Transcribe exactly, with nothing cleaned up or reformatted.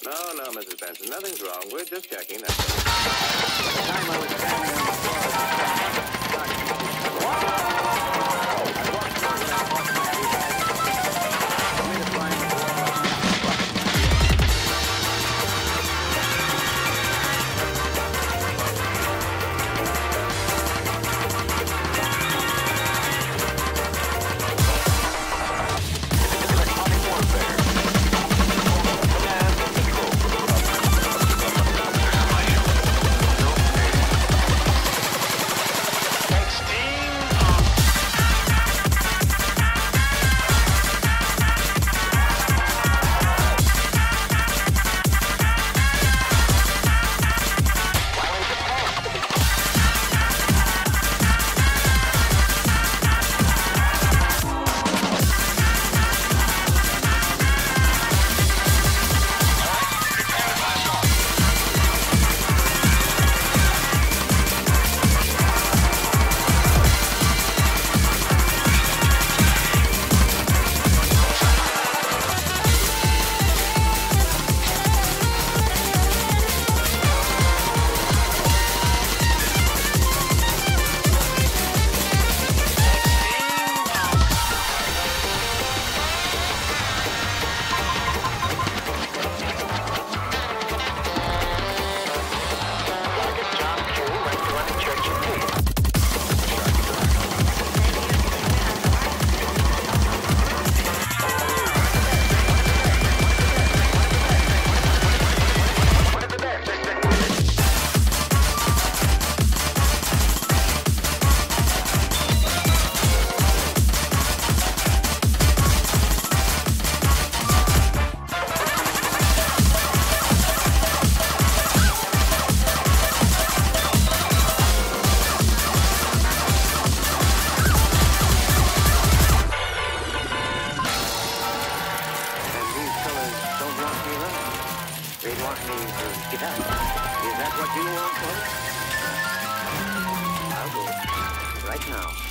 No, no, Missus Benson, nothing's wrong. We're just checking. That's all. By the time I was standing on the floor of the truck, I walked through and I walked my heavy bag. For me to find the floor was They want me to get up. Is that what you want, folks? I'll go right now.